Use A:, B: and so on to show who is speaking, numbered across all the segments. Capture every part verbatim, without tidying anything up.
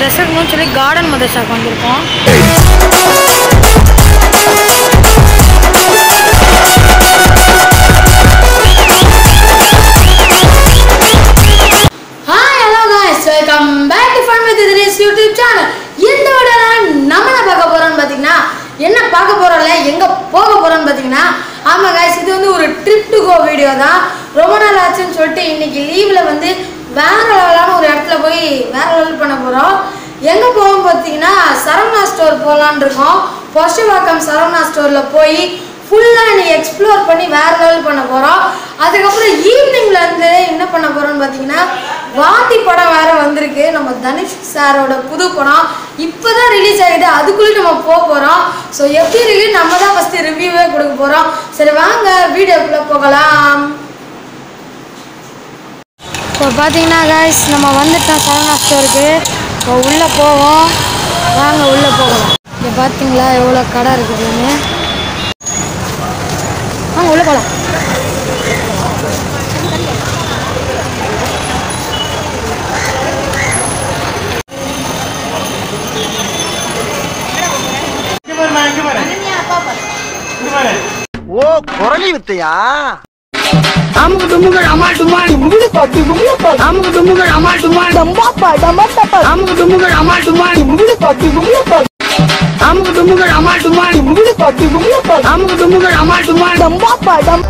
A: Dress எடுக்கணும்னு சொல்லி garden மதர்சாக்கு வந்திருக்கோம்.
B: Hi hello guys welcome back to fun with this YouTube channel. இந்த வீடியோல நம்ம என்ன பார்க்க போறோம்னு பாத்தீங்கன்னா என்ன பார்க்க போறோம்ல எங்க போக போறோம்னு பாத்தீங்கன்னா ஆமா गाइस இது வந்து ஒரு ட்ரிப் டு கோ வீடியோ தான். ரொம்ப நாள் ஆச்சுன்னு சொல்லிட்டு இன்னைக்கு லீவ்ல வந்து வேற லெவலான ஒரு இடத்துல போய் வேற லெவல் பண்ண போறோம். எங்க போவோம் பாத்தீங்கன்னா சரவணா ஸ்டோர் போலான்னு இருக்கோம். பொஷவாக்கம் சரவணா ஸ்டோர்ல போய் ஃபுல்லா இன்னைக்கு எக்ஸ்ப்ளோர் பண்ணி வேற லெவல் பண்ண போறோம். அதுக்கப்புறம் ஈவினிங்ல இருந்து என்ன பண்ண போறோம்னு பாத்தீங்கன்னா வாத்தி படம் வேற வந்திருக்கு. நம்ம தனுஷ் சாரோட புது படம் இப்பதான் ரிலீஸ் ஆகிது. அதுக்குள்ளே நம்ம போக போறோம். ஸோ எப்படி இருக்கு நம்ம தான் ஃபர்ஸ்ட் ரிவ்யூவே கொடுக்க போறோம். சரி வாங்க வீடியோக்குள்ள போகலாம். இப்போ பார்த்தீங்கன்னா गाइस நம்ம வந்துட்டோம் சரவணா ஸ்டோருக்கு. இப்போ உள்ளே போவோம். வாங்க உள்ளே போகலாம். இங்கே பார்த்தீங்களா எவ்வளோ கடை இருக்குதுன்னு. வாங்க உள்ளே போகலாம்.
C: ஓ குரலி வித்தையா?
D: அமுகு துமுகள் அமால் டுமால் முகுடு பாட்டு முகுடு பாட்டு அமுகு துமுகள் அமால் டுமால் டம்பாப்பா டம்பாப்பா அமுகு துமுகள் அமால் டுமால் முகுடு பாட்டு முகுடு பாட்டு அமுகு துமுகள் அமால் டுமால் முகுடு பாட்டு முகுடு பாட்டு அமுகு துமுகள் அமால் டுமால் டம்பாப்பா டம்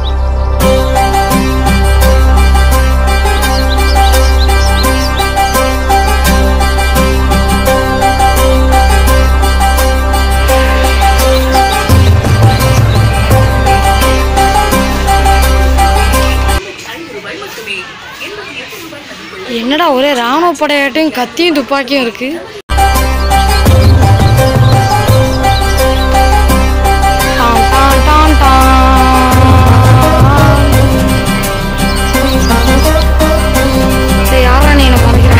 A: என்னடா ஒரே ராணுவ படையாட்டையும் கத்தியும் துப்பாக்கியும் இருக்கு. சரி யாரா நீ என்ன பண்ணிக்கிறேன்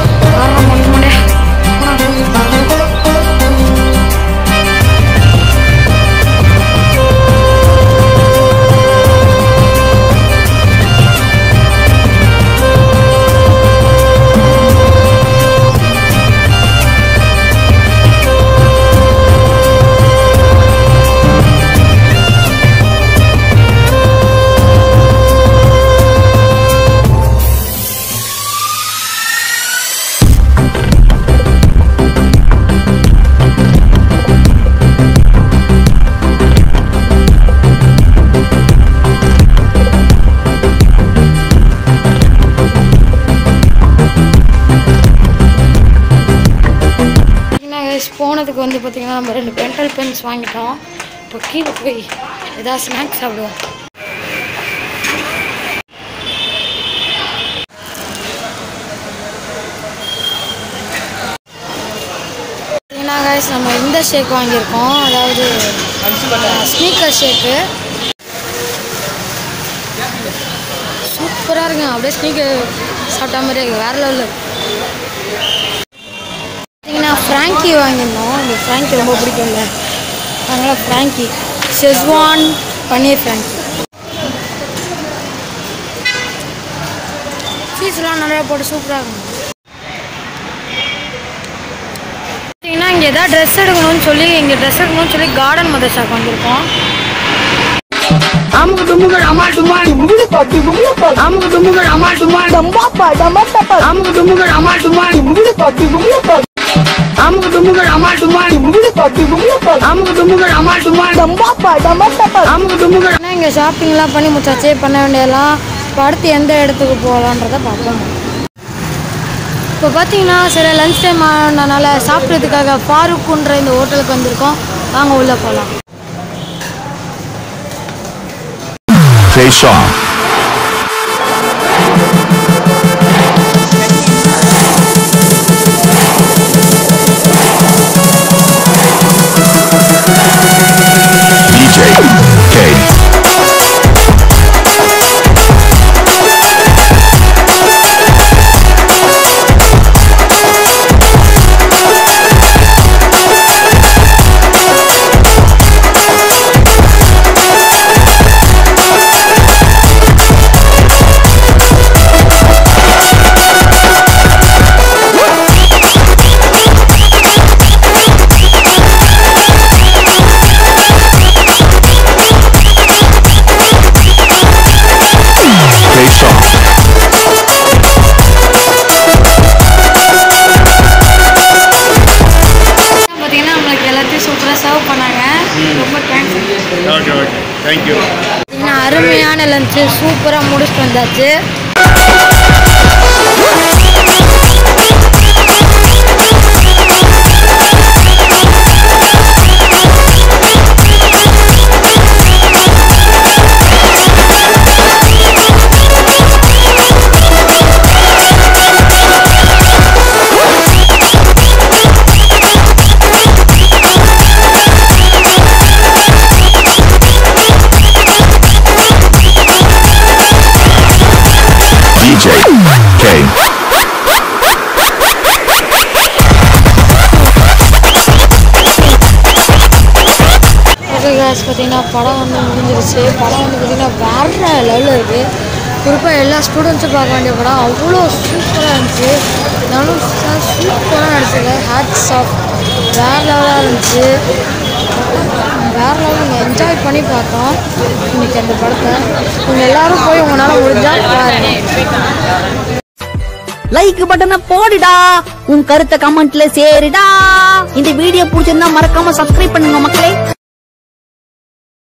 A: போனதுக்கு வந்து பார்த்தீங்கன்னா நம்ம ரெண்டு பென்டல் பென்ஸ் வாங்கிட்டோம். இப்போ கீழே போய் ஏதாவது ஸ்நாக்ஸ் சாப்பிடுவோம். பார்த்தீங்கன்னா गाइस நம்ம இந்த ஷேக் வாங்கியிருக்கோம். அதாவது ஸ்னீக்கர் ஷேக்கு சூப்பராக இருக்குங்க. அப்படியே ஸ்னீக்கர் சாப்பிட்டா மாதிரி இருக்கு. வேறு லெவலில் ஃப்ராங்கி வாங்கியிருந்தோம். இந்த ஃப்ராங்கி ரொம்ப பிடிக்கும்ல, அதனால் ஃப்ராங்கி ஷெஸ்வான் பன்னீர் ஃப்ராங்கி. சீஸ்லாம் நிறையா போட்டு சூப்பராக இருக்கும். பார்த்தீங்கன்னா இங்கே எதாவது ட்ரெஸ் எடுக்கணும்னு சொல்லி இங்கே ட்ரெஸ் எடுக்கணும்னு சொல்லி கார்டன் மதர்சாக்கு வந்திருக்கோம்.
D: அமுகு துமுகள் அமால் டுமால் முகுடு பாட்டு முகுடு பாட்டு அமுகு துமுகள் அமால் டுமால் டம்பாப்பா டம்பாப்பா அமுகு துமுகள் அமால் டுமால் முகுடு பாட்டு முகுடு பாட்டு அமுகு துமுகள் அமால் டுமால் முகுடு பாட்டு முகுடு பாட்டு அமுகு துமுகள் அமால் டுமால் டம்பாப்பா டம்பாப்பா அமுகு துமுகள்.
A: இங்கே ஷாப்பிங்லாம் பண்ணி முச்சாச்சே பண்ண வேண்டியதெல்லாம். இப்போ அடுத்து எந்த இடத்துக்கு போகலான்றதை பார்ப்போம். இப்போ பார்த்தீங்கன்னா சரி லன்ச் டைம் ஆனதுனால சாப்பிட்றதுக்காக ஃபாரூக்குன்ற இந்த ஹோட்டலுக்கு வந்திருக்கோம். வாங்க உள்ளே போகலாம்.
E: Face off. D J K.
B: ரொம்ப தேங்க்ஸ்.
F: Okay okay thank you.
A: அருமையான லஞ்சு சூப்பராக முடிச்சுட்டு வந்தாச்சு.
E: D J K.
A: Okay guys, பார்த்தீங்கன்னா படம் வந்து முடிஞ்சிருச்சு. படம் வந்து பார்த்தீங்கன்னா வேறு லெவலில் இருக்குது. குறிப்பாக எல்லா ஸ்டூடெண்ட்ஸும் பார்க்க வேண்டிய படம். அவ்வளோ சூப்பராக இருந்துச்சு. நானும் சூப்பராக நடிச்சிருக்கேன். ஹேட்ஸ் ஆஃப் வேறு லெவலாக இருந்துச்சு. வேறு லெவலில் நீங்கள் என்ஜாய் பண்ணி பார்த்தோம் இன்றைக்கி அந்த படத்தை. நீங்கள் எல்லோரும் போய் உங்களால் முடிஞ்சால் பாருங்கள்.
D: லைக் பட்டனை போடுடா, உன் கருத்தை கமெண்ட்ல சேருடா. இந்த வீடியோ பிடிச்சிருந்தா மறக்காம சப்ஸ்கிரைப் பண்ணுங்க மக்களே.